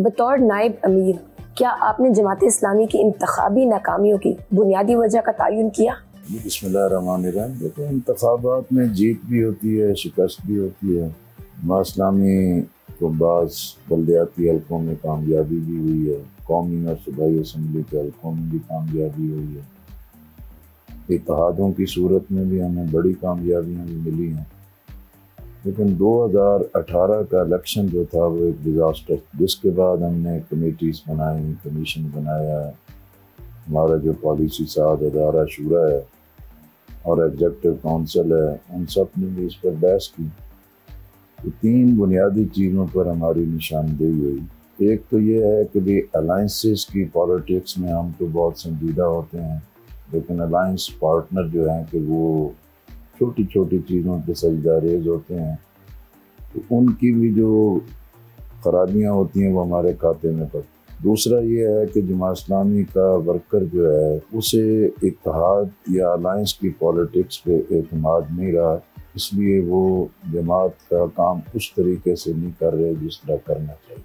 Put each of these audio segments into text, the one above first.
बतौर नायब अमीर क्या आपने जमात इस्लामी की इंतखाबी नाकामियों की बुनियादी वजह का तयन किया? बिस्मिल्लाहिर्रहमानिर्रहीम। देखो, इंतखाबात में जीत भी होती है, शिकस्त भी होती है। जमात इस्लामी को बाज़ बल्दियाती हल्कों में कामयाबी भी हुई है, कौमी और सूबाई असम्बली के हल्कों में भी कामयाबी हुई है। इत्तेहादों की सूरत में भी हमें बड़ी कामयाबियाँ भी मिली हैं। लेकिन 2018 का इलेक्शन जो था वो एक डिज़ास्टर, जिसके बाद हमने कमेटीज़ बनाई, कमीशन बनाया। हमारा जो पॉलिसी साथ अदारा शुरा है और एग्जेक्टिव काउंसिल है, उन सब ने भी इस पर बहस की। तो 3 बुनियादी चीज़ों पर हमारी निशानदेही हुई। एक तो ये है कि भाई अलाइंसेस की पॉलिटिक्स में हम तो बहुत संजीदा होते हैं, लेकिन अलाइंस पार्टनर जो हैं कि वो छोटी छोटी चीज़ों पे सजदारेज होते हैं, तो उनकी भी जो खराबियाँ होती हैं वो हमारे खाते में पड़ती। दूसरा ये है कि जमात इस्लामी का वर्कर जो है उसे इत्तेहाद या अलाइंस की पॉलिटिक्स पे एतमाद नहीं रहा, इसलिए वो जमात का काम उस तरीके से नहीं कर रहे जिस तरह करना चाहिए।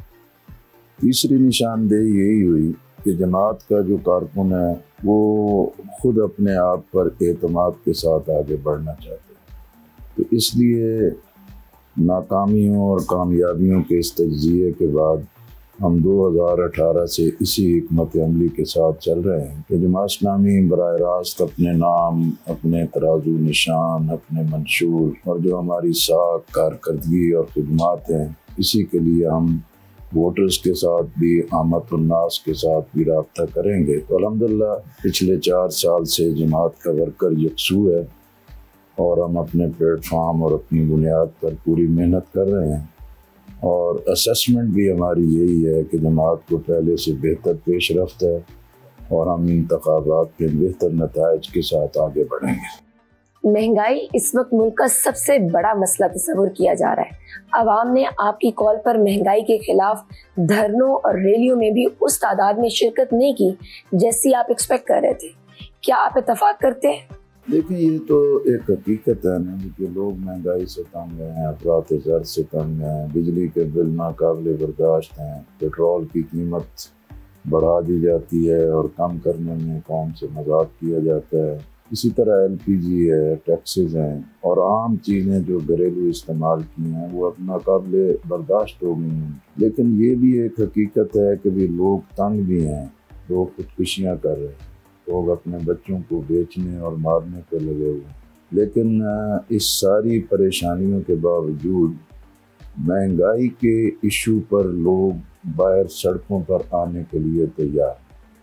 तीसरी निशानदेही यही हुई कि जमात का जो कारकुन है वो खुद अपने आप पर एतमाद के साथ आगे बढ़ना चाहते हैं। तो इसलिए नाकामियों और कामयाबियों के इस तज्ज़िये के बाद हम 2018 से इसी हिकमत अमली के साथ चल रहे हैं कि जमात इस्लामी बराह रास्त अपने नाम, अपने तराजू निशान, अपने मंशूर और जो हमारी साख, कारकर्दगी और खिदमात हैं, इसी के लिए हम वोटर्स के साथ भी, आमतुन्नास के साथ भी रब्ता करेंगे। तो अल्हम्दुलिल्लाह पिछले 4 साल से जमात का वर्कर यकसू है और हम अपने प्लेटफार्म और अपनी बुनियाद पर पूरी मेहनत कर रहे हैं। और असेसमेंट भी हमारी यही है कि जमात को पहले से बेहतर पेश रफ्त है और हम इंतखाबात के बेहतर नताइज के साथ आगे बढ़ेंगे। महंगाई इस वक्त मुल्क का सबसे बड़ा मसला तस्वुर किया जा रहा है। अवाम ने आपकी कॉल पर महंगाई के खिलाफ धरनों और रैलियों में भी उस तादाद में शिरकत नहीं की जैसी आप एक्सपेक्ट कर रहे थे। क्या आप इत्तफाक करते हैं? देखिए, ये तो एक हकीकत है ना कि लोग महंगाई से तंग हैं, अफरात ज़र से तंग हैं, बिजली के बिल नाकाबिले बर्दाश्त हैं, पेट्रोल की कीमत बढ़ा दी जाती है और कम करने में कौम से मजाक किया जाता है। इसी तरह LPG है, टैक्सेस हैं और आम चीज़ें जो घरेलू इस्तेमाल की हैं वो अब नाकाबिले बर्दाश्त हो गई हैं। लेकिन ये भी एक हकीकत है कि भी लोग तंग भी हैं, लोग खुदकुशियाँ कर रहे हैं, लोग अपने बच्चों को बेचने और मारने पर लगे हुए हैं। लेकिन इस सारी परेशानियों के बावजूद महंगाई के इशू पर लोग बाहर सड़कों पर आने के लिए तैयार,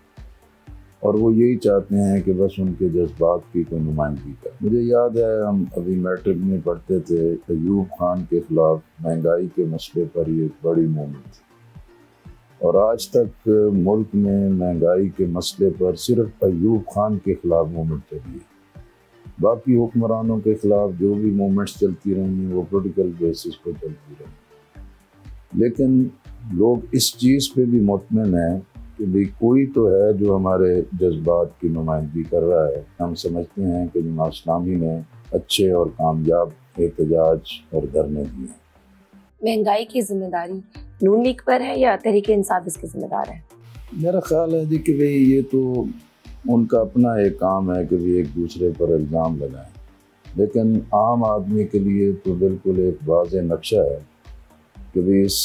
और वो यही चाहते हैं कि बस उनके जज्बात की कोई नुमाइंदगी करे। मुझे याद है हम अभी मैट्रिक में पढ़ते थे, अयूब खान के खिलाफ महंगाई के मसले पर ये एक बड़ी मूवमेंट थी, और आज तक मुल्क में महंगाई के मसले पर सिर्फ अयूब खान के खिलाफ मूवमेंट चली है। बाकी हुक्मरानों के खिलाफ जो भी मूवमेंट्स चलती रही हैं वो पॉलिटिकल बेसिस पर चलती रही। लेकिन लोग इस चीज़ पे भी मुतमिन हैं कि भाई कोई तो है जो हमारे जज्बात की नुमाइंदगी कर रहा है। हम समझते हैं कि जमात इस्लामी ने अच्छे और कामयाब एहतजाज और धरने दिए। महंगाई की जिम्मेदारी नून लीग पर है या तहरीके इंसाफ इसके जिम्मेदार है? मेरा ख्याल है कि भाई ये तो उनका अपना एक काम है कि भी एक दूसरे पर इल्ज़ाम लगाएं, लेकिन आम आदमी के लिए तो बिल्कुल एक वाज़ेह नक्शा है कि भी इस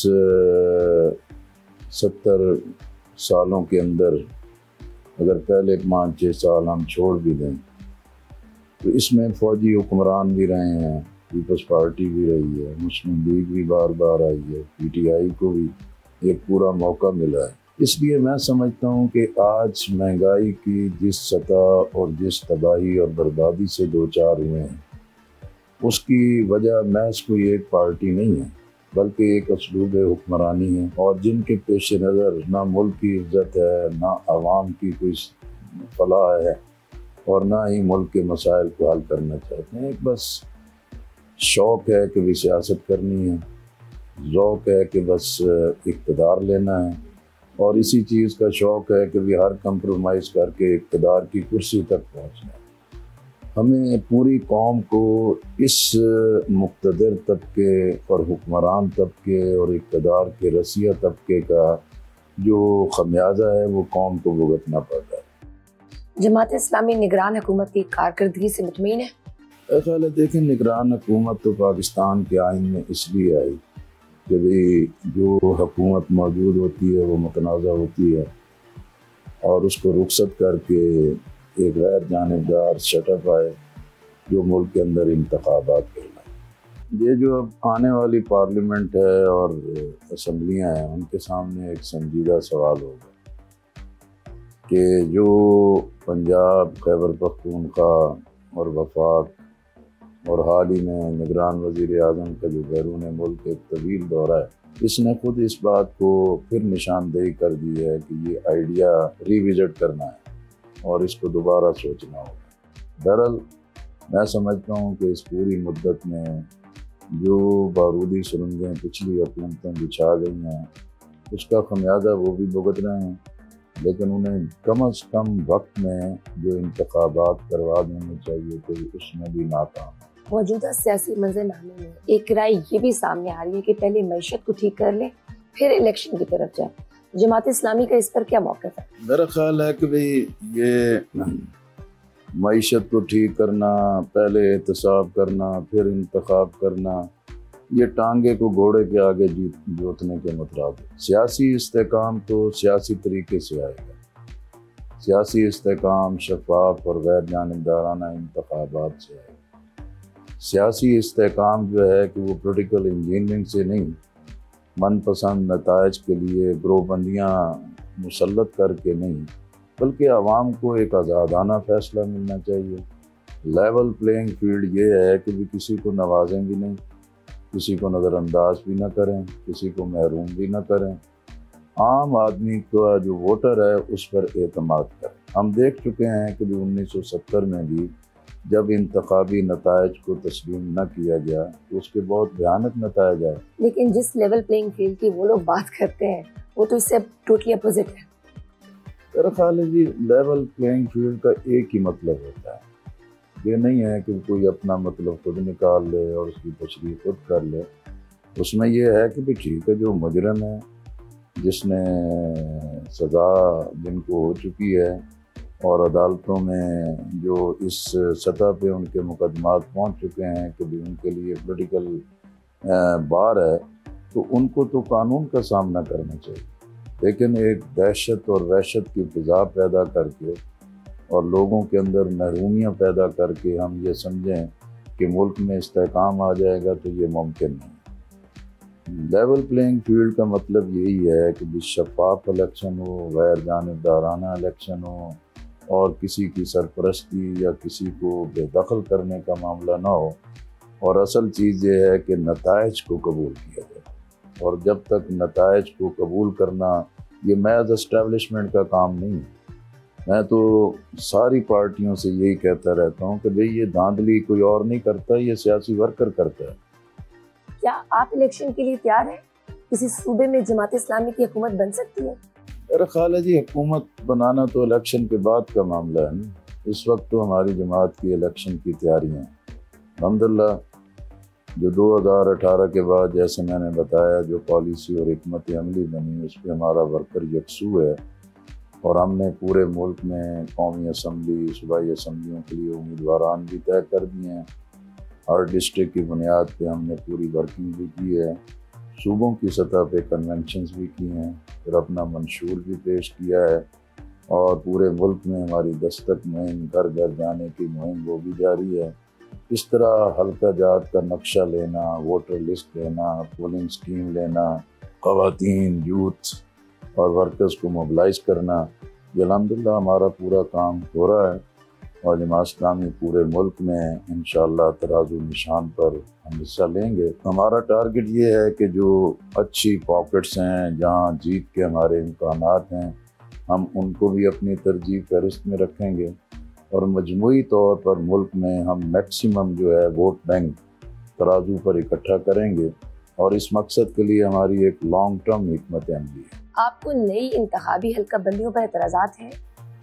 70 सालों के अंदर अगर पहले 5-6 साल हम छोड़ भी दें तो इसमें फ़ौजी हुक्मरान भी रहे हैं, पीपल्स पार्टी भी रही है, मुस्लिम लीग भी बार बार आई है, PTI को भी एक पूरा मौका मिला है। इसलिए मैं समझता हूँ कि आज महंगाई की जिस सतह और जिस तबाही और बर्बादी से दो चार हुए हैं उसकी वजह महज कोई एक पार्टी नहीं है, बल्कि एक असलूब हुक्मरानी है, और जिनके पेश नज़र ना मुल्क की इज्जत है, ना आवाम की कोई फलाह है और ना ही मुल्क के मसाइल को हल करना चाहते हैं। एक बस शौक़ है कि भी सियासत करनी है, ज़ौक़ है कि बस इक़्तिदार लेना है, और इसी चीज़ का शौक़ है कि भी हर कंप्रोमाइज़ करके इक़्तिदार की कुर्सी तक पहुँचना है। हमें पूरी कौम को इस मुक़्तदर तबके और हुक्मरान तबके और इक़्तिदार के रसिया तबके का जो खमियाजा है वो कौम को भुगतना पड़ रहा है। जमात इस्लामी निगरान हुकूमत की कारकर्दगी से मुतमईन है? ख्याल है, देखें, निगरान हुकूमत तो पाकिस्तान के आइन में इसलिए आई कि भाई जो हुकूमत मौजूद होती है वो मुतनाज़ा होती है और उसको रुखसत करके एक गैर जानिबदार सेटअप आए जो मुल्क के अंदर इंतखाबात करना। ये जो अब आने वाली पार्लियामेंट है और असम्बलियाँ हैं उनके सामने एक संजीदा सवाल होगा कि जो पंजाब, खैबर पख्तूनख्वा और वफाक और हाल ही में निगरान वज़ीर आज़म का जो बैरून मुल्क एक तवील दौरा है, इसने खुद इस बात को फिर निशानदेही कर दी है कि ये आइडिया रिविजिट करना है और इसको दोबारा सोचना होगा। दरअसल मैं समझता हूँ कि इस पूरी मुद्दत में जो बारूदी सुरंगें पिछली हुकूमतें बिछा गई हैं उसका खमियाजा वो भी भुगत रहे हैं, लेकिन उन्हें कम अज़ कम वक्त में जो इंतखाबात करवा देने चाहिए तो उसमें भी नाकाम। मौजूदा सियासी मंजरनामे में एक राय ये भी सामने आ रही है कि पहले मईशत को ठीक कर ले फिर इलेक्शन की तरफ जाए। जमात इस्लामी का इस पर क्या मौक़िफ़ है? मेरा ख्याल है कि भाई ये मईशत को ठीक करना, पहले एहतसाब करना, फिर इंतखाब करना, ये टांगे को घोड़े के आगे जोतने के मुताबिक। सियासी इस्तेकाम तो सियासी तरीके से आएगा। सियासी इस्तेकाम शफाफ और गैर जानिबदाराना इंतखाबात से आएगा। सियासी इस्तेकाम जो है कि वो पॉलिटिकल इंजीनियरिंग से नहीं, मनपसंद नताइज के लिए ग्रोहबंदियाँ मुसल्लत करके नहीं, बल्कि आवाम को एक आज़ादाना फ़ैसला मिलना चाहिए। लेवल प्लेइंग फील्ड ये है कि भी किसी को नवाजें भी नहीं, किसी को नज़रअंदाज भी ना करें, किसी को महरूम भी ना करें। आम आदमी का जो वोटर है उस पर एतमाद करें। हम देख चुके हैं कि 1970 में भी जब इंतखाबी नताइज को तस्लीम न किया गया तो उसके बहुत भयानक नताइज आए। लेकिन जिस लेवल प्लेइंग फील्ड की वो लोग बात करते हैं वो तो इससे टोटली अपोजिट है। मेरा ख्याल है जी, लेवल प्लेइंग फील्ड का एक ही मतलब होता है, ये नहीं है कि कोई अपना मतलब खुद निकाल ले और उसकी तशरीह खुद कर ले। उसमें यह है कि भी ठीक है, जो मुजरिम है जिसने सज़ा जिनको हो चुकी है और अदालतों में जो इस सतह पे उनके मुकदमात पहुंच चुके हैं कि भी उनके लिए पॉलिटिकल बार है, तो उनको तो कानून का सामना करना चाहिए। लेकिन एक दहशत और वहशत की फिज़ा पैदा करके और लोगों के अंदर महरूमियाँ पैदा करके हम ये समझें कि मुल्क में इस्तेहकाम आ जाएगा तो ये मुमकिन नहीं। लेवल प्लेइंग फील्ड का मतलब यही है कि भी शफाफ इलेक्शन हो, गैर जानिबदाराना इलेक्शन हो और किसी की सरपरस्ती या किसी को बेदखल करने का मामला ना हो, और असल चीज़ ये है कि नताइज को कबूल किया जाए। और जब तक नताइज को कबूल करना ये महज एस्टेब्लिशमेंट का काम नहीं है। मैं तो सारी पार्टियों से यही कहता रहता हूँ कि भाई ये धांधली कोई और नहीं करता, ये सियासी वर्कर करता है। क्या आप इलेक्शन के लिए तैयार हैं? किसी सूबे में जमात इस्लामी की हुकूमत बन सकती है? मेरा ख्याल है जी, हुकूमत बनाना तो इलेक्शन के बाद का मामला है ना। इस वक्त तो हमारी जमात की इलेक्शन की तैयारियाँ हैं। अल्हम्दुलिल्लाह जो 2018 के बाद जैसे मैंने बताया जो पॉलिसी और हिकमत अमली बनी उस पर हमारा वर्कर यकसू है और हमने पूरे मुल्क में कौमी असम्बली, सूबाई असम्बलियों के लिए उम्मीदवारान भी तय कर दिए हैं। हर डिस्ट्रिक्ट की बुनियाद पे हमने पूरी वर्किंग भी की है, सूबों की सतह पे कन्वेंशंस भी किए हैं, फिर अपना मंशूर भी पेश किया है और पूरे मुल्क में हमारी दस्तक मुहिम, घर घर जाने की मुहिम वो भी जारी है। इस तरह हल्का जात का नक्शा लेना, वोटर लिस्ट लेना, पोलिंग स्कीम लेना, ख़वातीन, यूथ और वर्कर्स को मोबिलाइज़ करना, ये अल्हम्दुलिल्लाह हमारा पूरा काम हो रहा है और जमात इस्लामी पूरे मुल्क में इंशाअल्लाह तराजू निशान पर हम हिस्सा लेंगे। हमारा टारगेट ये है कि जो अच्छी पॉकेट्स हैं, जहाँ जीत के हमारे इम्कानात हैं, हम उनको भी अपनी तरजीह फहरिस्त में रखेंगे और मजमूई तौर पर मुल्क में हम मैक्सिमम जो है वोट बैंक तराजू पर इकट्ठा करेंगे और इस मकसद के लिए हमारी एक लॉन्ग टर्म हिकमत अमली है। आपको नई इंतखाबी हल्का बंदियों पर एतराज़ात हैं?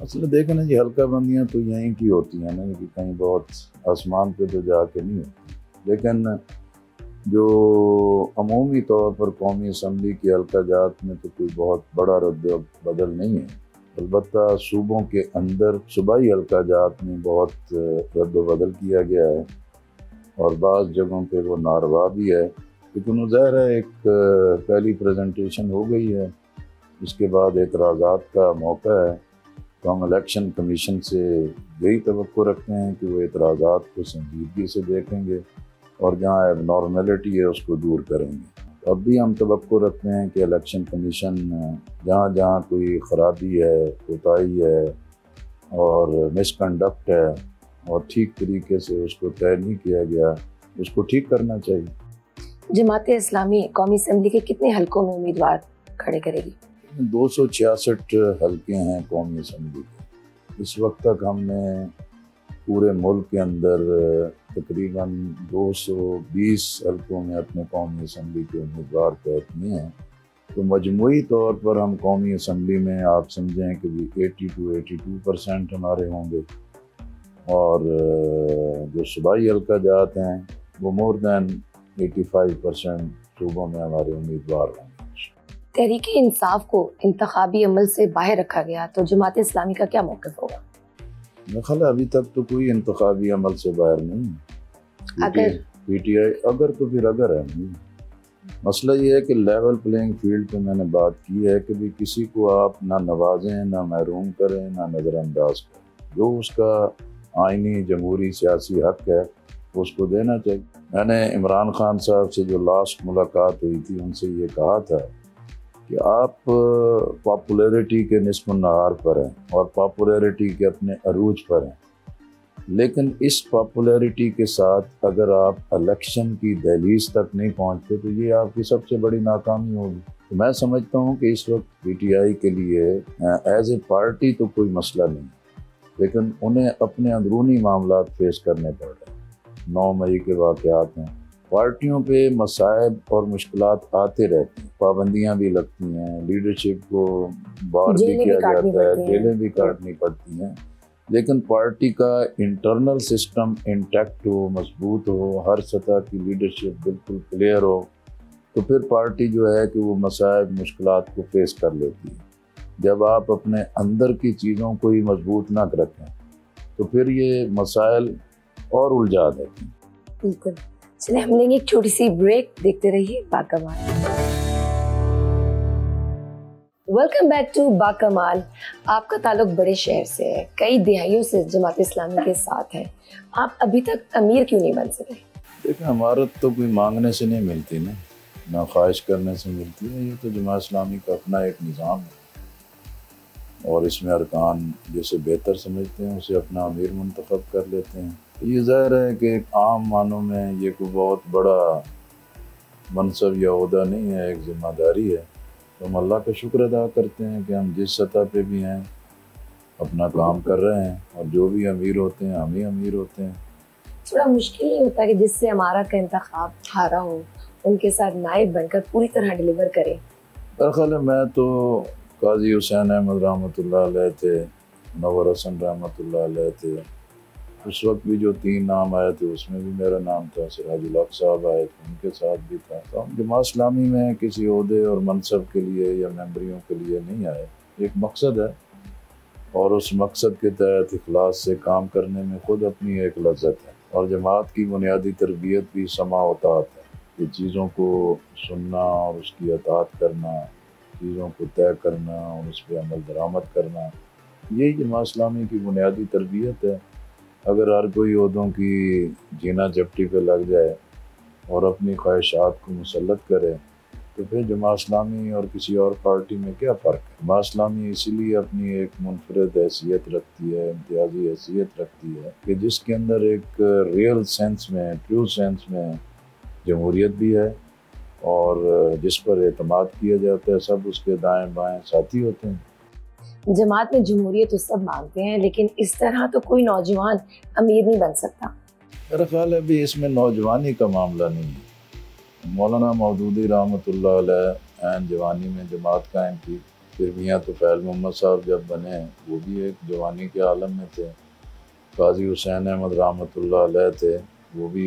असल देखें ना जी, हल्का बंदियाँ तो यहीं की होती हैं ना, कि कहीं बहुत आसमान पे तो जाके नहीं होती। लेकिन जो अमूमी तौर पर कौमी असम्बली की हल्का जात में तो कोई बहुत बड़ा रद्द बदल नहीं है। अलबत्ता सूबों के अंदर सूबाई हल्का जात में बहुत रद्द बदल किया गया है और बाज़ जगहों पे वो नारवा भी है। लेकिन ज़ाहिर है एक पहली प्रेजेंटेशन हो गई है, इसके बाद एतराज़ात का मौका है। तो हम इलेक्शन कमीशन से यही तवक्को रखते हैं कि वो एतराज़ात को संजीदगी से देखेंगे और जहाँ एबनॉर्मेलिटी है उसको दूर करेंगे। अब भी हम तवक्को रखते हैं कि इलेक्शन कमीशन जहाँ जहाँ कोई ख़राबी है, कोताही है और मिसकंडक्ट है और ठीक तरीके से उसको तय नहीं किया गया, उसको ठीक करना चाहिए। जमात इस्लामी कौमी असम्बली के कितने हलकों में उम्मीदवार खड़े करेगी? 266 हल्के हैं कौमी असम्बली के। इस वक्त तक हमने पूरे मुल्क के अंदर तकरीबन 220 हल्कों में अपने कौमी असम्बली के उम्मीदवार तय किए हैं। तो मजमूई तौर पर हम कौमी असम्बली में आप समझें कि 82% हमारे होंगे और जो सूबाई हल्का जात हैं वो मोर दैन 85% सूबों में हमारे उम्मीदवार होंगे। तहरीक इंसाफ को इंतखाबी अमल से बाहर रखा गया तो जमात इस्लामी का क्या मौक़िफ़ होगा? मेरा ख्याल है अभी तक तो कोई इंतखाबी अमल से बाहर नहीं है। अगर पीटीआई अगर तो फिर अगर है नहीं। मसला ये है कि लेवल प्लेइंग फील्ड पे मैंने बात की है कि भी किसी को आप ना नवाजें, ना महरूम करें, ना नज़रअंदाज करें। जो उसका आइनी जमहूरी सियासी हक है उसको देना चाहिए। मैंने इमरान खान साहब से जो लास्ट मुलाकात हुई थी उनसे ये कहा था कि आप पॉपुलैरिटी के निस्फ़ नहार पर हैं और पॉपुलैरिटी के अपने अरूज पर हैं, लेकिन इस पॉपुलैरिटी के साथ अगर आप इलेक्शन की दहलीज तक नहीं पहुंचते तो ये आपकी सबसे बड़ी नाकामी होगी। तो मैं समझता हूं कि इस वक्त पीटीआई के लिए एज ए पार्टी तो कोई मसला नहीं, लेकिन उन्हें अपने अंदरूनी मामलात फेस करने पड़ रहे हैं। 9 मई के वाक़यात हैं, पार्टियों पे मसाइब और मुश्किलात आते रहते हैं, पाबंदियां भी लगती हैं, लीडरशिप को बार भी किया जाता है, जेलें भी काटनी पड़ती हैं, लेकिन पार्टी का इंटरनल सिस्टम इंटैक्ट हो, मजबूत हो, हर सतह की लीडरशिप बिल्कुल क्लियर हो, तो फिर पार्टी जो है कि वो मसाइब मुश्किलात को फेस कर लेती है। जब आप अपने अंदर की चीज़ों को ही मजबूत ना रखें तो फिर ये मसाइल और उलझा देते हैं। बिल्कुल। चलिए हम लेंगे एक छोटी सी ब्रेक, देखते रहिए Bakamal. Welcome back to Bakamal. आपका ताल्लुक बड़े शहर से है, कई दिहाइयों से जमात इस्लामी के साथ है, आप अभी तक अमीर क्यों नहीं बन सके? देखिए, अमारत तो कोई मांगने से नहीं मिलती ना ख्वाहिश करने से मिलती है। ये तो जमात इस्लामी का अपना एक निज़ाम है और इसमें अरकान जैसे बेहतर समझते हैं उसे अपना अमीर मुंतखब कर लेते हैं। ये ज़ाहिर है कि आम मानों में ये कोई बहुत बड़ा मनसब या ओहदा नहीं है, एक ज़िम्मेदारी है। तो हम अल्लाह का शुक्र अदा करते हैं कि हम जिस सतह पे भी हैं अपना काम कर रहे हैं और जो भी अमीर होते हैं हम ही अमीर होते हैं। थोड़ा मुश्किल नहीं होता कि जिससे हमारा का इंतखाब हारा हो उनके साथ नायब बनकर पूरी तरह डिलीवर करें? दरअसल मैं तो काजी हुसैन अहमद रहमतुल्लाह अलैह थे, नवर हसन रहमतुल्लाह अलैह थे, उस वक्त भी जो 3 नाम आए थे उसमें भी मेरा नाम था, सिराजुल हक साहब आए थे उनके साथ भी था। तो हम जमात इस्लामी में किसी ओहदे और मनसब के लिए या मेंबरियों के लिए नहीं आए, एक मकसद है और उस मकसद के तहत इखलास से काम करने में ख़ुद अपनी एक लज्जत है। और जमात की बुनियादी तरबियत भी समा उतात है कि चीज़ों को सुनना और उसकी अतात करना, चीज़ों को तय करना और उस पर अमल दरामद करना, यही जमात इस्लामी की बुनियादी तरबियत है। अगर हर कोई ओहदों की जीना चपटी पे लग जाए और अपनी ख्वाहिशात को मुसल्लत करे तो फिर जमात इस्लामी और किसी और पार्टी में क्या फ़र्क है। जमात इस्लामी इसीलिए अपनी एक मुनफरद हैसियत रखती है, इम्तियाजी हैसियत रखती है कि जिसके अंदर एक रियल सेंस में, ट्रू सेंस में जमहूरियत भी है और जिस पर एतमाद किया जाता है, सब उसके दाएं बाएं साथी होते हैं। जमात में जमहूरियत तो सब मांगते हैं, लेकिन इस तरह तो कोई नौजवान अमीर नहीं बन सकता। मेरा ख्याल है अभी इसमें नौजवानी का मामला नहीं है। मौलाना मौदूदी रहमतुल्लाह अलैह ऐन जवानी में जमात कायम की फिर मियाँ तुफ़ैल मोहम्मद साहब जब बने, वो भी एक जवानी के आलम में थे। काजी हुसैन अहमद रहमतुल्लाह अलैह थे, वो भी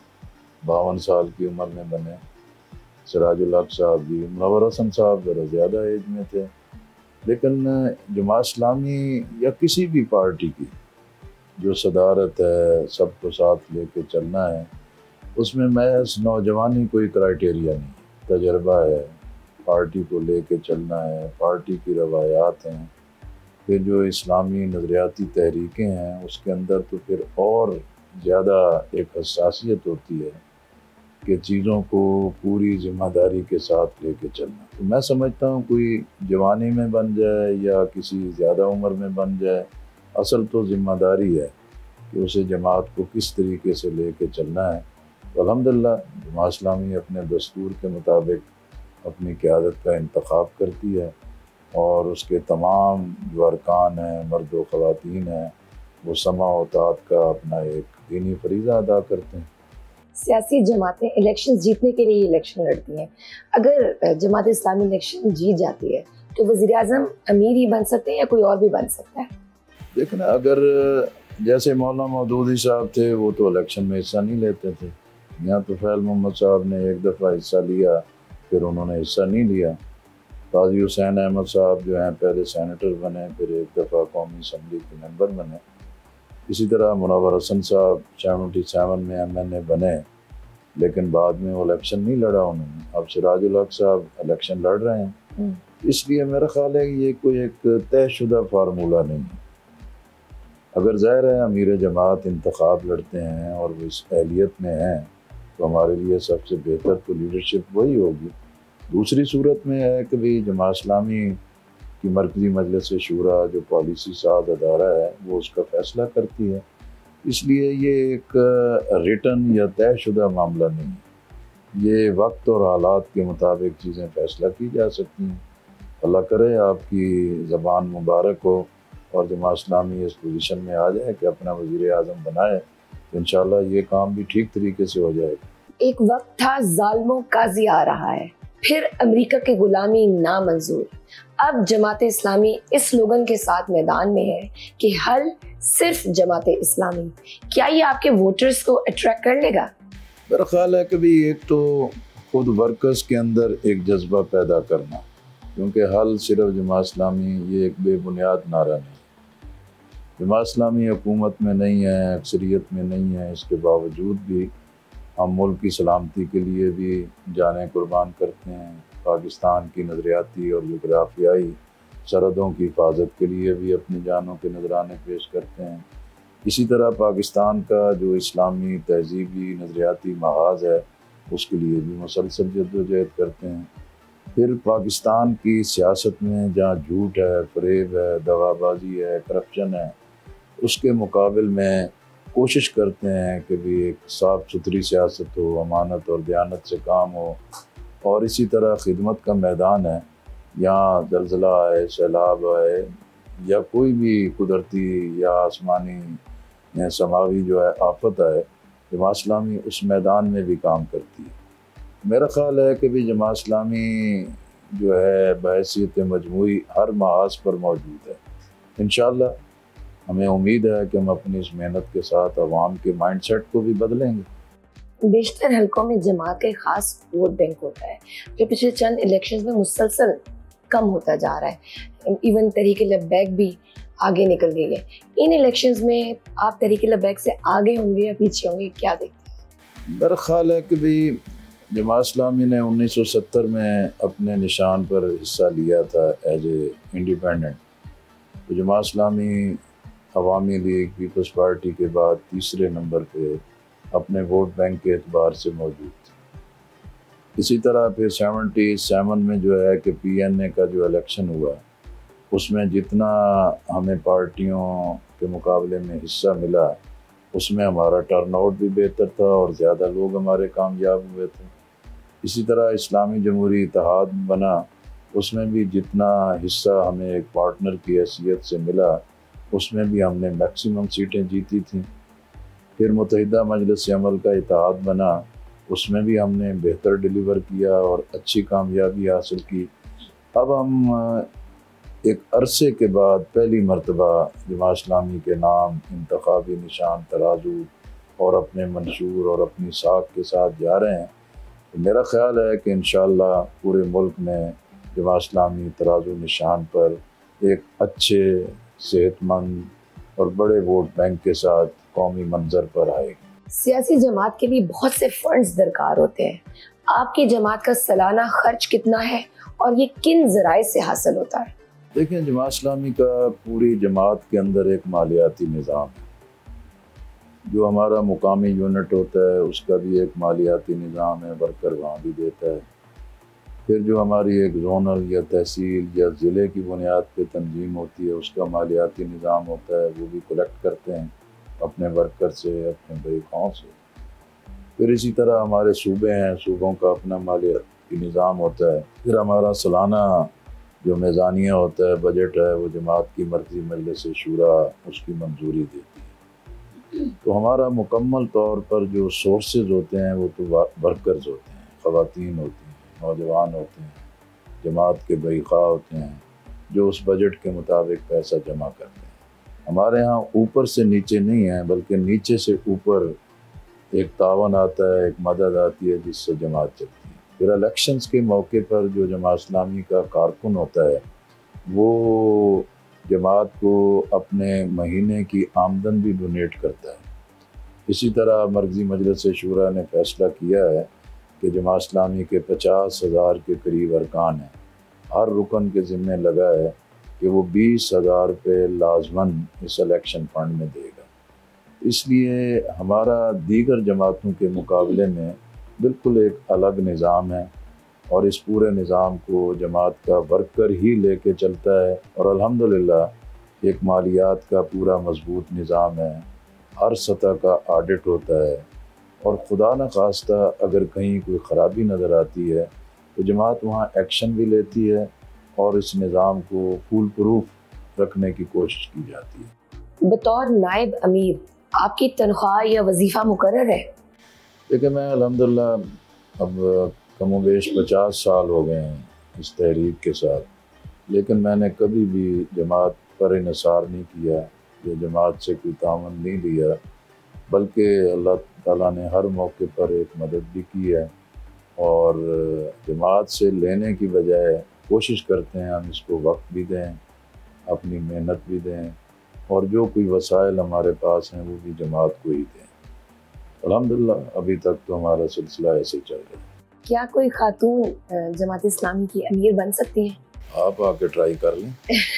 52 साल की उम्र में बने। सिराजुल हक साहब भी, मुनव्वर हसन साहब ज़रा ज़्यादा एज में थे। लेकिन जमात इस्लामी या किसी भी पार्टी की जो सदारत है, सबको साथ लेके चलना है, उसमें महज नौजवानी कोई क्राइटेरिया नहीं, तजर्बा है, पार्टी को लेके चलना है, पार्टी की रवायात हैं, फिर जो इस्लामी नज़रियाती तहरीकें हैं उसके अंदर तो फिर और ज़्यादा एक हसासियत होती है कि चीज़ों को पूरी ज़िम्मेदारी के साथ लेके चलना। तो मैं समझता हूँ कोई जवानी में बन जाए या किसी ज़्यादा उम्र में बन जाए, असल तो ज़िम्मेदारी है कि उसे जमात को किस तरीके से लेके चलना है। तो अल्हम्दुलिल्लाह जमात इस्लामी अपने दस्तूर के मुताबिक अपनी क़यादत का इंतखाब करती है और उसके तमाम जो अरकान हैं, मर्द व ख़वातीन हैं, वो समा व ताअत का अपना एक दीनी फरीज़ा अदा करते हैं। सियासी जमातें इलेक्शन जीतने के लिए इलेक्शन लड़ती हैं। अगर जमात इस्लामी इलेक्शन जीत जाती है तो वज़ीर आज़म अमीर ही बन सकते हैं या कोई और भी बन सकता है? देखना, अगर जैसे मौलाना मौदूदी साहब थे, वो तो इलेक्शन में हिस्सा नहीं लेते थे। यहाँ तुफ़ैल मोहम्मद साहब ने एक दफ़ा हिस्सा लिया, फिर उन्होंने हिस्सा नहीं लिया। काजी हुसैन अहमद साहब जो हैं पहले सेनेटर बने, फिर एक दफ़ा कौमी असम्बली के मेंबर बने। इसी तरह मुनव्वर हसन साहब 77 में MNA बने, लेकिन बाद में वो इलेक्शन नहीं लड़ा उन्होंने। अब सिराजुल हक साहब इलेक्शन लड़ रहे हैं, इसलिए मेरा ख्याल है कि ये कोई एक तयशुदा फार्मूला नहीं है। अगर ज़ाहिर है अमीर जमात इंतखाब लड़ते हैं और वो इस अहलियत में हैं, तो हमारे लिए सबसे बेहतर तो लीडरशिप वही होगी। दूसरी सूरत में है कि भाई जमात इस्लामी की मरकज़ी मजलिस शूरा जो पॉलिसी साज अदारा है, वो उसका फ़ैसला करती है, इसलिए ये एक रिटन या तयशुदा मामला नहीं है। ये वक्त और हालात के मुताबिक चीज़ें फ़ैसला की जा सकती हैं। अल्लाह करे आपकी ज़बान मुबारक हो और जमात इस्लामी इस पोजीशन में आ जाए कि अपना वज़ीर आज़म बनाए, तो इंशाअल्लाह ये काम भी ठीक तरीके से हो जाएगा। एक वक्त था ज़ालिमों काज़ी आ रहा है, फिर अमेरिका की गुलामी नामंजूर। अब जमात इस्लामी इस स्लोगन के साथ मैदान में है कि हल सिर्फ जमात इस्लामी। क्या ये आपके वोटर्स को अट्रैक्ट कर लेगा? मेरा ख्याल है कि भी एक तो खुद वर्कर्स के अंदर एक जज्बा पैदा करना, क्योंकि हल सिर्फ जमात इस्लामी ये एक बेबुनियाद नारा नहीं। जमात इस्लामी हुकूमत में नहीं है, अक्सरियत में नहीं है, इसके बावजूद भी हम मुल्क की सलामती के लिए भी जानें कुर्बान करते हैं। पाकिस्तान की नज़रियाती और जोग्राफियाई सरहदों की हिफाजत के लिए भी अपनी जानों के नजराने पेश करते हैं। इसी तरह पाकिस्तान का जो इस्लामी तहजीबी नज़रियाती महाज है, उसके लिए भी मुसलसल जद्दोजहद करते हैं। फिर पाकिस्तान की सियासत में जहाँ झूठ है, फरेब है, दगाबाजी है, करप्शन है, उसके मुकाबले में कोशिश करते हैं कि भी एक साफ़ सुथरी सियासत हो, अमानत और दयानत से काम हो। और इसी तरह खिदमत का मैदान है, यहाँ ज़लज़ला आए, सैलाब आए या कोई भी कुदरती या आसमानी या समावी जो है आफत आए, जमात इस्लामी उस मैदान में भी काम करती है। मेरा ख़्याल है कि भी जमात इस्लामी जो है बहैसियत मजमूई हर महाज पर मौजूद है। इंशाअल्लाह हमें उम्मीद है कि हम अपनी इस मेहनत के साथ अवाम के माइंडसेट को भी बदलेंगे। बेशतर हलकों में जमात का एक खास वोट बैंक होता है जो पिछले चंद इलेक्शंस में मुसलसल कम होता जा रहा है। इवन तहरीक लब्बैक भी आगे निकल गई है। इन इलेक्शंस में आप तहरीक लब्बैक से आगे होंगे या पीछे होंगे, क्या देखते हैं? मेरा ख्याल है कि भी जमात इस्लामी ने 1970 में अपने निशान पर हिस्सा लिया था एज ए इंडिपेंडेंट। तो Jamaat Islami Awami League Peoples Party के बाद तीसरे नंबर पे अपने वोट बैंक के एतबार से मौजूद थी। इसी तरह फिर 77 में जो है कि PNA का जो इलेक्शन हुआ, उसमें जितना हमें पार्टियों के मुकाबले में हिस्सा मिला, उसमें हमारा टर्नआउट भी बेहतर था और ज़्यादा लोग हमारे कामयाब हुए थे। इसी तरह इस्लामी जमहूरी इत्तेहाद बना, उसमें भी जितना हिस्सा हमें एक पार्टनर की हैसियत से मिला, उसमें भी हमने मैक्सिमम सीटें जीती थीं। फिर मुत्तहिदा मजलिस अमल का इत्तेहाद बना, उसमें भी हमने बेहतर डिलीवर किया और अच्छी कामयाबी हासिल की। अब हम एक अरसे के बाद पहली मरतबा जमात इस्लामी के नाम इंतखाबी निशान तराजू और अपने मंशूर और अपनी साख के साथ जा रहे हैं, तो मेरा ख्याल है कि इंशाअल्लाह पूरे मुल्क में जमात इस्लामी तराजू निशान पर एक अच्छे, सेहतमंद और बड़े वोट बैंक के साथ कौमी मंजर पर आएगी। सियासी जमात के लिए बहुत से फंड्स दरकार होते हैं। आपकी जमात का सालाना खर्च कितना है और ये किन ज़राए से हासिल होता है? देखें, जमात इस्लामी का पूरी जमात के अंदर एक मालियाती निज़ाम है। जो हमारा मुकामी यूनिट होता है उसका भी एक मालियाती निज़ाम है, वर्कर वहाँ भी देता है। फिर जो हमारी एक जोनल या तहसील या ज़िले की बुनियाद पे तंजीम होती है उसका मालियाती निज़ाम होता है, वो भी कलेक्ट करते हैं अपने वर्कर से, अपने बैकाओं से। फिर इसी तरह हमारे सूबे हैं, सूबों का अपना मालियाती निज़ाम होता है। फिर हमारा सालाना जो मीज़ानिया होता है, बजट है, वो जमात की मर्ज़ी मजलिस शूरा उसकी मंजूरी देती है। तो हमारा मुकम्मल तौर पर जो सोर्सेज होते हैं वो तो वर्कर्स होते हैं, ख़वातीन होती हैं, नौजवान होते हैं, जमात के बैका होते हैं, जो उस बजट के मुताबिक पैसा जमा करते हैं। हमारे यहाँ ऊपर से नीचे नहीं है, बल्कि नीचे से ऊपर एक तावन आता है, एक मदद आती है जिससे जमात चलती है। फिर इलेक्शंस के मौके पर जो जमात इस्लामी का कारकुन होता है वो जमात को अपने महीने की आमदन भी डोनेट करता है। इसी तरह मर्जी मजलिस शूरा ने फैसला किया है कि जमात इस्लामी के 50,000 के करीब अरकान हैं, हर रुकन के ज़िम्मे लगा है कि वो 20,000 रुपये लाजमन इस इलेक्शन फंड में देगा। इसलिए हमारा दीगर जमातों के मुकाबले में बिल्कुल एक अलग निज़ाम है और इस पूरे निज़ाम को जमात का वर्कर ही लेके चलता है। और अल्हम्दुलिल्लाह एक मालियात का पूरा मजबूत निज़ाम है, हर सतह का ऑडिट होता है और खुदा न खास्ता अगर कहीं कोई ख़राबी नज़र आती है तो जमात वहाँ एक्शन भी लेती है और इस निज़ाम को फूल प्रूफ रखने की कोशिश की जाती है। बतौर नायब अमीर आपकी तनख्वाह या वजीफ़ा मुकर्रर है? देखिए, मैं अल्हम्दुलिल्लाह अब कमोबेश 50 साल हो गए हैं इस तहरीक के साथ, लेकिन मैंने कभी भी जमात पर इन्हिसार नहीं किया या जमात से कोई तावन नहीं लिया, बल्कि अल्लाह ताला ने हर मौके पर एक मदद भी की है और जमात से लेने की बजाय कोशिश करते हैं हम इसको वक्त भी दें, अपनी मेहनत भी दें और जो कोई वसाइल हमारे पास हैं वो भी जमात को ही दें। अल्हम्दुलिल्लाह अभी तक तो हमारा सिलसिला ऐसे चल रहा है। क्या कोई खातून जमात इस्लामी की अमीर बन सकती हैं? आप आके ट्राई कर लें।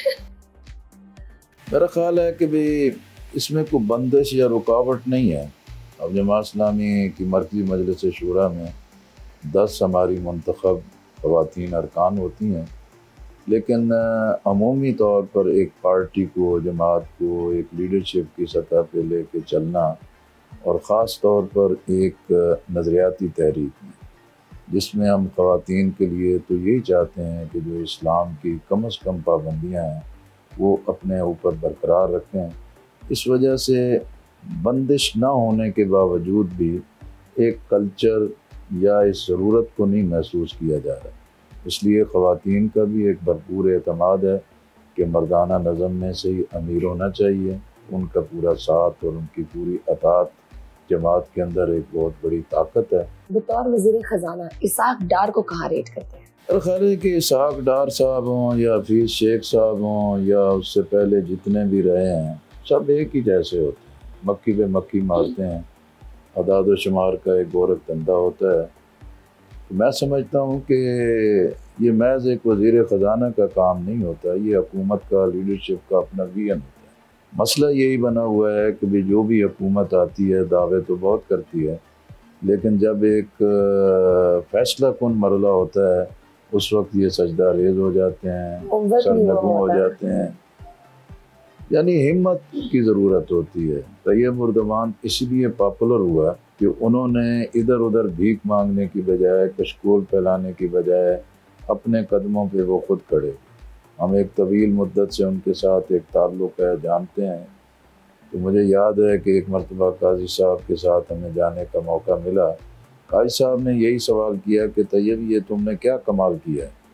मेरा ख्याल है कि भाई इसमें कोई बंदिश या रुकावट नहीं है। अब जमात इस्लामी की मरकज़ी मजलिस शूरा में 10 हमारी मुंतखब ख़वातीन अरकान होती हैं, लेकिन अमूमी तौर पर एक पार्टी को, जमात को एक लीडरशिप की सतह पे लेके चलना और ख़ास तौर पर एक नज़रियाती तहरीक में, जिसमें हम ख़वातीन के लिए तो यही चाहते हैं कि जो इस्लाम की कम से कम पाबंदियाँ हैं वो अपने ऊपर बरकरार रखें। इस वजह से बंदिश ना होने के बावजूद भी एक कल्चर या इस ज़रूरत को नहीं महसूस किया जा रहा। इसलिए ख़वातीन का भी एक भरपूर एतमाद है कि मर्दाना नज़म में से ही अमीर होना चाहिए। उनका पूरा साथ और उनकी पूरी अतात जमात के अंदर एक बहुत बड़ी ताकत है। बतौर वज़ीर ख़जाना इसहाक डार को कहाँ रेट करते हैं? मेरा ख्याल है कि इसहाक डार साहब हों या हफीज़ शेख साहब हों या उससे पहले जितने भी रहे हैं सब एक ही जैसे होते हैं, मक्खी पे मक्खी मारते हैं। अदाद व शुमार का एक गोरख धंधा होता है। तो मैं समझता हूँ कि ये महज एक वज़ीर ख़जाना का काम नहीं होता, ये हुकूमत का, लीडरशिप का अपना विजन होता है। मसला यही बना हुआ है कि भाई जो भी हुकूमत आती है दावे तो बहुत करती है, लेकिन जब एक फ़ैसला कुन मरला होता है उस वक्त ये सजदा रेज़ हो जाते हैं, सरनगुम हो जाते हैं। यानी हिम्मत की ज़रूरत होती है। तैयब उर्दवान इसलिए पॉपुलर हुआ कि उन्होंने इधर उधर भीख मांगने की बजाय, कशकोल फैलाने की बजाय अपने कदमों पे वो खुद खड़े। हम एक तवील मुद्दत से उनके साथ एक ताल्लुक़ है, जानते हैं। तो मुझे याद है कि एक मरतबा काजी साहब के साथ हमें जाने का मौका मिला। काजी साहब ने यही सवाल किया कि तैयब ये तुमने क्या कमाल किया है,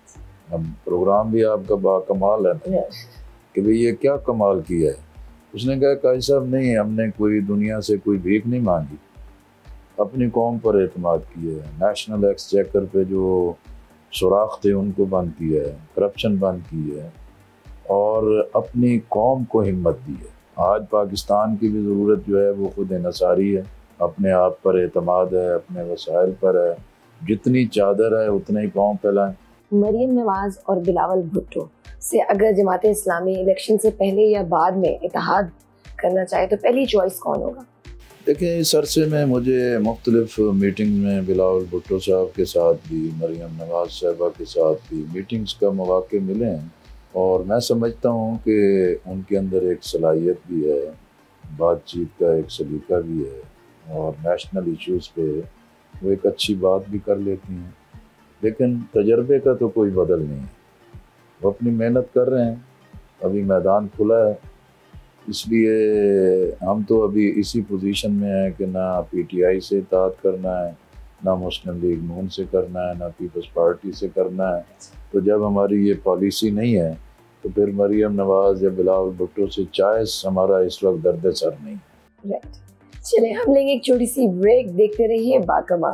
अब प्रोग्राम भी आपका बाकमाल है ना कि भाई ये क्या कमाल किया है। उसने कहा काजी साहब नहीं, हमने कोई दुनिया से कोई भीख नहीं मांगी, अपनी कौम पर एतमाद किया है, नेशनल एक्सचेकर पे जो सुराख थे उनको बंद किया है, करप्शन बंद की है और अपनी कौम को हिम्मत दी है। आज पाकिस्तान की भी ज़रूरत जो है वो खुद इन्हसारी है, अपने आप पर एतमाद है, अपने वसाइल पर है, जितनी चादर है उतना ही पाँव फैलाएं। मरियम नवाज और बिलावल भुट्टो से अगर जमात इस्लामी इलेक्शन से पहले या बाद में इत्तेहाद करना चाहे तो पहली चॉइस कौन होगा? देखिए, इस अरसे में मुझे मुख्तलिफ मीटिंग में बिलावल भुट्टो साहब के साथ भी, मरियम नवाज साहबा के साथ भी मीटिंग्स का मौके मिले हैं और मैं समझता हूँ कि उनके अंदर एक सलाहियत भी है, बातचीत का एक सलीका भी है और नेशनल इश्यूज़ पे वो एक अच्छी बात भी कर लेती हैं। लेकिन तजर्बे का तो कोई बदल नहीं है, वो अपनी मेहनत कर रहे हैं, अभी मैदान खुला है, इसलिए हम तो अभी इसी पोजीशन में हैं कि ना पीटीआई से इत्तेहाद करना है, ना मुस्लिम लीग नून से करना है, ना पीपल्स पार्टी से करना है। तो जब हमारी ये पॉलिसी नहीं है तो फिर मरियम नवाज या बिलावल भुट्टो से चॉइस हमारा इस वक्त दर्द सर नहीं है। राइट, चलिए हम लेंगे एक छोटी सी ब्रेक, देखते रहिए Bakamal.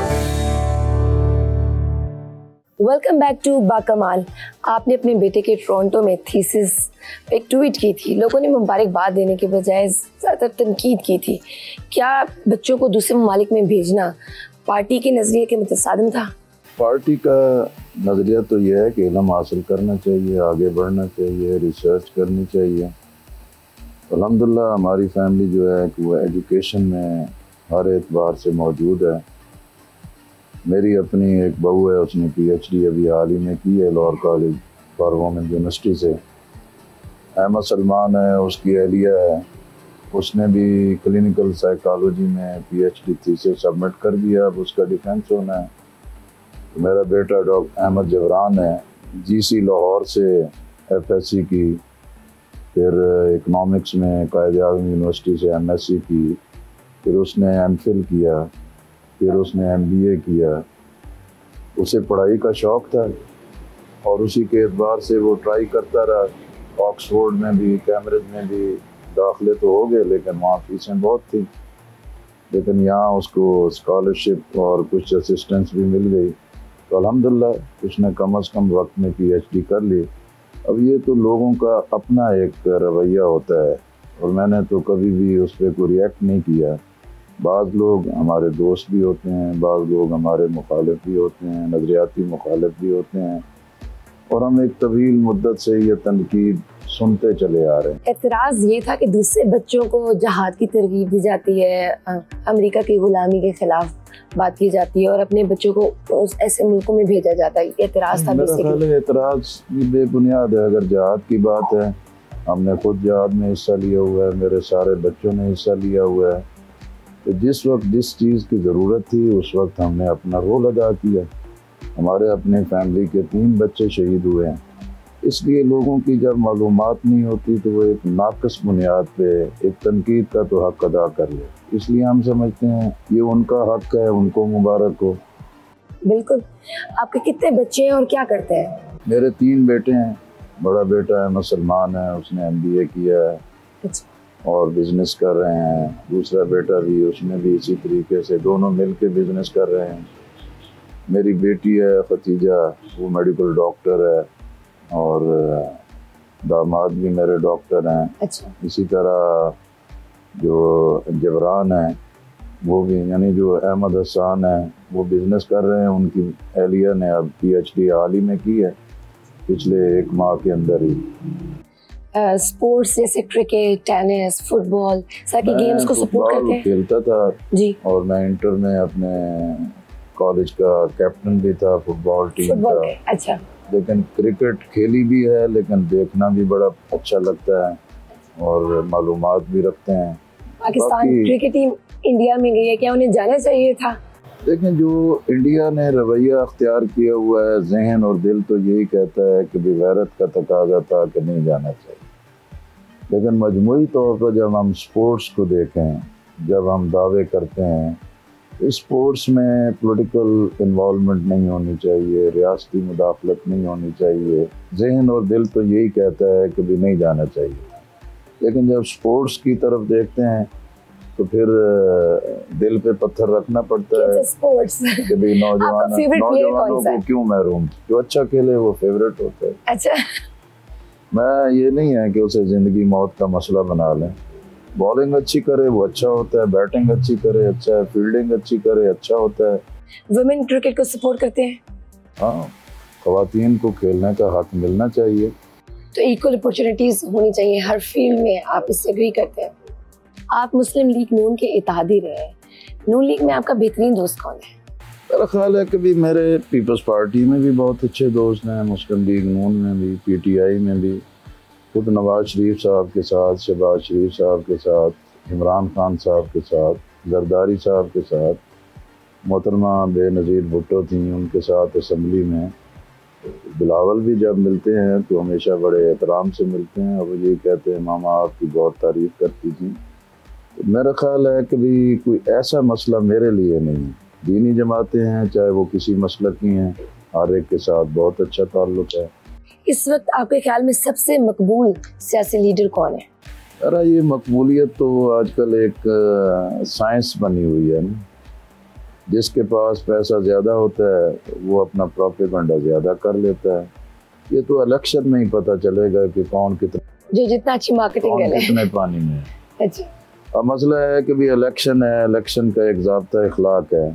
Welcome back to Bakamal. आपने अपने बेटे के टोरंटो में थीसिस एक ट्वीट की थी, लोगों ने मुबारकबाद देने के बजाय ज़्यादातर तनकीद की थी। क्या बच्चों को दूसरे ममालिक में भेजना पार्टी के नज़रिए के मुतसादिम था? पार्टी का नज़रिया तो यह है कि इल्म हासिल करना चाहिए, आगे बढ़ना चाहिए, रिसर्च करनी चाहिए। अल्हम्दुलिल्लाह हमारी फैमिली जो है कि वो एजुकेशन में हर एतबार से मौजूद है। मेरी अपनी एक बहू है, उसने पीएचडी अभी हाल ही में की है Lahore college for women university से। अहमद सलमान है, उसकी अहलिया है, उसने भी क्लिनिकल साइकोलॉजी में पीएचडी थीसिस सबमिट कर दिया, अब उसका डिफेंस होना है। तो मेरा बेटा डॉक्टर अहमद जबरान है, जीसी लाहौर से एफएससी की, फिर इकनॉमिक्स में कायद-ए-आज़म यूनिवर्सिटी से एमएससी की, फिर उसने एमफिल किया, फिर उसने एमबीए किया। उसे पढ़ाई का शौक़ था और उसी के एतबार से वो ट्राई करता रहा। ऑक्सफोर्ड में भी, कैम्ब्रिज में भी दाखिले तो हो गए, लेकिन वहाँ फीसें बहुत थी, लेकिन यहाँ उसको स्कॉलरशिप और कुछ असिस्टेंस भी मिल गई। तो अल्हम्दुलिल्लाह उसने कम अज़ कम वक्त में पीएचडी कर ली। अब ये तो लोगों का अपना एक रवैया होता है और मैंने तो कभी भी उस पर कोई रिएक्ट नहीं किया। बाज़ लोग हमारे दोस्त भी होते हैं, बाज़ लोग हमारे मुखालिफ भी होते हैं, नज़रियाती मुखालिफ भी होते हैं और हम एक तवील मुद्दत से ये तनकीद सुनते चले आ रहे हैं। एतराज़ ये था कि दूसरे बच्चों को जहाद की तरगीब दी जाती है, अमेरिका की गुलामी के खिलाफ बात की जाती है और अपने बच्चों को ऐसे मुल्कों में भेजा जाता है। एतराज़ था। मेरा ख्याल है एतराज़ बेबुनियाद है। अगर जहाद की बात है, हमने खुद जहाद में हिस्सा लिया हुआ है, मेरे सारे बच्चों ने हिस्सा लिया हुआ है। तो जिस वक्त जिस चीज़ की ज़रूरत थी उस वक्त हमने अपना रोल अदा किया। हमारे अपने फैमिली के 3 बच्चे शहीद हुए हैं, इसलिए लोगों की जब मालूमात नहीं होती तो वो एक नाक़िस बुनियाद पे एक तनकीद का तो हक़ अदा कर ले। इसलिए हम समझते हैं ये उनका हक़ है, उनको मुबारक हो। बिल्कुल। आपके कितने बच्चे हैं और क्या करते हैं? मेरे 3 बेटे हैं। बड़ा बेटा अहमद सलमान है, उसने एमबीए किया है और बिज़नेस कर रहे हैं। दूसरा बेटा भी, उसने भी इसी तरीके से, दोनों मिल के बिज़नेस कर रहे हैं। मेरी बेटी है खतीजा, वो मेडिकल डॉक्टर है और दामाद भी मेरे डॉक्टर हैं। अच्छा। इसी तरह जो जबरान है वो भी, यानी जो अहमद हसन है वो बिज़नेस कर रहे हैं। उनकी एहलिया ने अब पीएचडी हाल ही में की है, पिछले 1 माह के अंदर ही। स्पोर्ट्स जैसे क्रिकेट, टेनिस, फुटबॉल, सारी गेम्स को सपोर्ट करते हैं? खेलता था जी, और मैं इंटर में अपने कॉलेज का कैप्टन भी था फुटबॉल टीम का। अच्छा। लेकिन क्रिकेट खेली भी है, लेकिन देखना भी बड़ा अच्छा लगता है और मालूमात भी रखते हैं। पाकिस्तान क्रिकेट टीम इंडिया में गई है, क्या उन्हें जाना चाहिए था? लेकिन जो इंडिया ने रवैया अख्तियार किया हुआ है, जहन और दिल तो यही कहता है कि बेगैरत का तकाजा था कि नहीं जाना चाहिए। लेकिन मजमूई तौर पर जब हम स्पोर्ट्स को देखें, जब हम दावे करते हैं स्पोर्ट्स में पॉलिटिकल इन्वॉल्वमेंट नहीं होनी चाहिए, रियासती मुदाखलत नहीं होनी चाहिए। जहन और दिल तो यही कहता है कि भी नहीं जाना चाहिए, लेकिन जब स्पोर्ट्स की तरफ देखते हैं तो फिर दिल पे पत्थर रखना पड़ता है स्पोर्ट्स कि भी नौजवानों को क्यों महरूम, जो अच्छा खेले वो फेवरेट होता है। अच्छा, मैं ये नहीं है कि उसे ज़िंदगी मौत का मसला बना लें। बॉलिंग अच्छी करे वो अच्छा होता है, बैटिंग अच्छी करे अच्छा है, फील्डिंग अच्छी करे अच्छा होता है। वुमेन क्रिकेट को सपोर्ट करते हैं? हाँ, ख़वातीन को खेलने का हक मिलना चाहिए। तो इक्वल अपॉर्चुनिटीज होनी चाहिए हर फील्ड में, आप इससे एग्री करते हैं? आप मुस्लिम लीग नून के इत्तेहादी रहे हैं, नून लीग में आपका बेहतरीन दोस्त कौन है? मेरा ख्याल है कि भी मेरे पीपल्स पार्टी में भी बहुत अच्छे दोस्त हैं, मुस्लिम लीग नून में भी, PTI में भी, खुद नवाज शरीफ साहब के साथ, शहबाज शरीफ साहब के साथ, इमरान खान साहब के साथ, जरदारी साहब के साथ, मोहतरमा बेनज़ीर भुट्टो थी उनके साथ असम्बली में। बिलावल भी जब मिलते हैं तो हमेशा बड़े एहतराम से मिलते हैं और वो ये कहते हैं मामा आपकी बहुत तारीफ़ करती थी। तो मेरा ख्याल है कि भी कोई ऐसा मसला मेरे लिए नहीं है। दीनी जमातें हैं चाहे वो किसी मसलक की हैं, हर एक के साथ बहुत अच्छा ताल्लुक़ है। इस वक्त आपके ख्याल में सबसे मकबूल सियासी लीडर कौन है? अरे ये मकबूलियत तो आजकल एक साइंस बनी हुई है ना, जिसके पास पैसा ज़्यादा होता है वो अपना प्रोपेगेंडा ज़्यादा कर लेता है। ये तो इलेक्शन में ही पता चलेगा कि कौन कितना, जो जितना अच्छी मार्केटिंग है, कितने पानी में है। अच्छा, अब मसला है कि भी इलेक्शन है, इलेक्शन का एक ज़ाब्ता इखलाक है,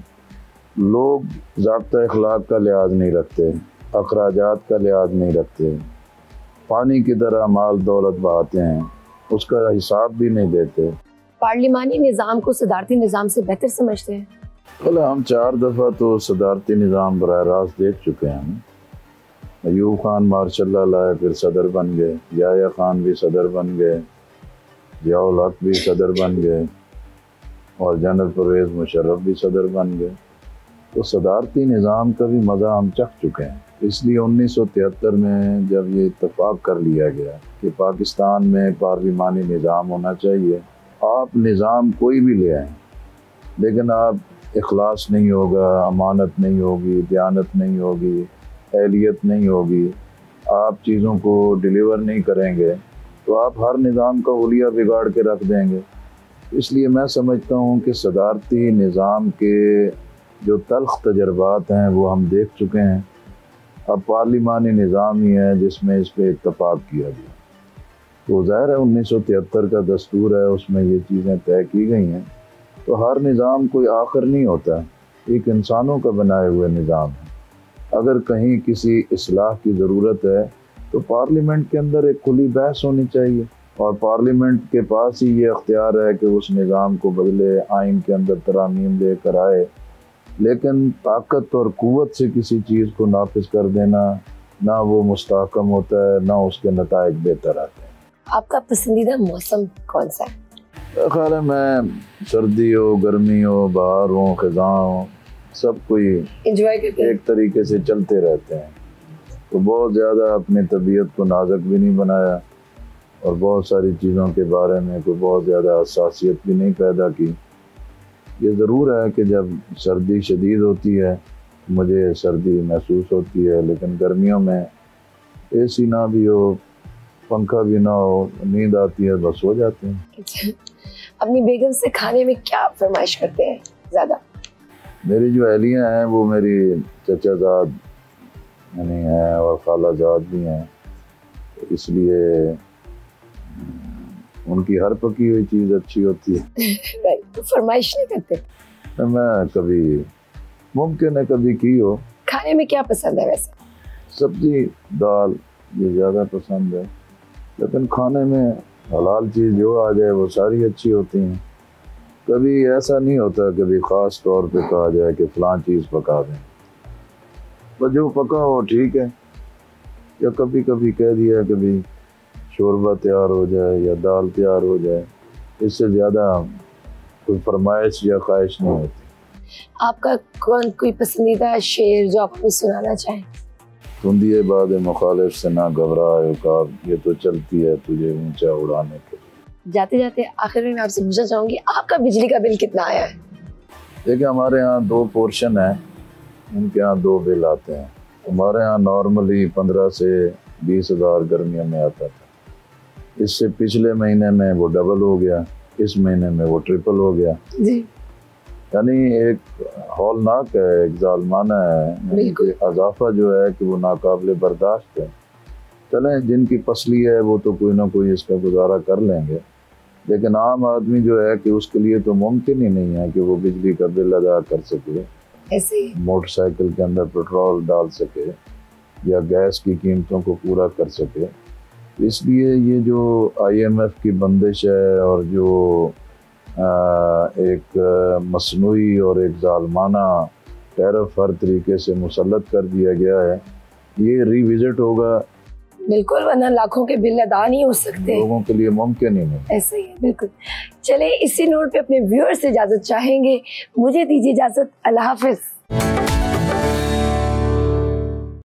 लोग ज़ाब्ता इखलाक का लिहाज नहीं रखते, अखराजात का लिहाज नहीं रखते, पानी की तरह माल दौलत बहाते हैं, उसका हिसाब भी नहीं देते। पार्लिमानी निज़ाम को सदारती निज़ाम से बेहतर समझते हैं? भला हम 4 दफ़ा तो सदारती निज़ाम बराह रास्त देख चुके हैं। अयूब खान मार्शल्लाह लाए, फिर सदर बन गए, याया खान भी सदर बन गए, जियाउल हक भी सदर बन गए और जनरल परवेज़ मुशर्रफ भी सदर बन गए। तो सदारती निज़ाम का भी मज़ा हम चख चुके हैं। इसलिए 1973 में जब ये इत्तफाक कर लिया गया कि पाकिस्तान में पार्लिमानी निज़ाम होना चाहिए, आप निज़ाम कोई भी ले आएँ लेकिन आप इखलास नहीं होगा, अमानत नहीं होगी, दयानत नहीं होगी, अहलियत नहीं होगी, आप चीज़ों को डिलीवर नहीं करेंगे तो आप हर निज़ाम का हुलिया बिगाड़ के रख देंगे। इसलिए मैं समझता हूँ कि सदारती निज़ाम के जो तल्ख़ तजर्बात हैं वो हम देख चुके हैं। अब पार्लिमानी निज़ाम ही है जिसमें इस पर इत्तफाक किया गया। तो ज़ाहिर है 1973 का दस्तूर है, उसमें ये चीज़ें तय की गई हैं। तो हर निज़ाम कोई आखिर नहीं होता, एक इंसानों का बनाए हुए निज़ाम है। अगर कहीं किसी इस्लाह की ज़रूरत है तो पार्लियामेंट के अंदर एक खुली बहस होनी चाहिए और पार्लियामेंट के पास ही ये अख्तियार है कि उस निज़ाम को बदले, आइन के अंदर तरामीम लेकर आए। लेकिन ताकत और क़ुव्वत से किसी चीज़ को नाफिज कर देना, ना वो मुस्तहकम होता है, ना उसके नताइज बेहतर आते हैं। आपका पसंदीदा मौसम कौन सा है? ख्याल है मैं सर्दी हो, गर्मी हो, बहार हो, ख़ज़ां हो, सब कोई एंजॉय करते हैं, एक तरीके से चलते रहते हैं। तो बहुत ज़्यादा अपनी तबीयत को नाजुक भी नहीं बनाया और बहुत सारी चीज़ों के बारे में कोई बहुत ज़्यादा हसासियत भी नहीं पैदा की। ये ज़रूर है कि जब सर्दी शदीद होती है मुझे सर्दी महसूस होती है, लेकिन गर्मियों में AC ना भी हो, पंखा भी ना हो, नींद आती है, बस हो जाते हैं। अपनी बेगम से खाने में क्या फरमाइश करते हैं ज़्यादा? मेरी जो अहलियाँ हैं वो मेरी चचाजाद यानी हैं और खालाजाद भी हैं, तो इसलिए उनकी हर पकी हुई चीज़ अच्छी होती है। तो फरमाइश नहीं करते? मैं कभी मुमकिन है कभी की हो। खाने में क्या पसंद है वैसे? सब्जी दाल ये ज़्यादा पसंद है, लेकिन खाने में हलाल चीज़ जो आ जाए वो सारी अच्छी होती हैं। कभी ऐसा नहीं होता कभी ख़ास तौर पे कहा जाए कि फ़लाँ चीज़ पका दें, बस जो पका हो ठीक है। या कभी कभी कह दिया कभी शोरबा तैयार हो जाए या दाल तैयार हो जाए, इससे ज़्यादा कोई फरमाइश या ख्वाहिश नहीं होती। आपका कोई पसंदीदा शेर जो आप हमें सुनाना चाहें? सुंदिए बाद मुखालिफ से ना घबराए उकाब, ये तो चलती है तुझे ऊंचा उड़ाने के लिए। जाते जाते आखिर में मैं आपसे पूछना चाहूँगी, आपका बिजली का बिल कितना आया है? देखिए हमारे यहाँ 2 पोर्शन है, उनके यहाँ 2 बिल आते हैं। हमारे यहाँ नॉर्मली 15 से 20 हज़ार गर्मियों में आता था। इससे पिछले महीने में वो डबल हो गया, इस महीने में वो ट्रिपल हो गया जी। यानी एक हौलनाक है, एक जालमाना है, इजाफा जो है कि वो नाकाबिले बर्दाश्त है। चलें, जिनकी पसली है वो तो कोई ना कोई इसका गुजारा कर लेंगे, लेकिन आम आदमी जो है कि उसके लिए तो मुमकिन ही नहीं है कि वो बिजली का बिल अदा कर सके, ऐसे मोटरसाइकिल के अंदर पेट्रोल डाल सके या गैस की कीमतों को पूरा कर सके। इसलिए ये जो IMF की बंदिश है और जो एक मसनूई और एक जालमाना टैरिफ हर तरीके से मुसल्लत कर दिया गया है, ये रिविजिट होगा। बिल्कुल, वरना लाखों के बिल अदा नहीं हो सकते, लोगों के लिए मुमकिन ही नहीं। ऐसे ही है, बिल्कुल। चले इसी नोट पे अपने व्यूअर्स से इजाजत चाहेंगे, मुझे दीजिए इजाजत, अल्लाह हाफिज।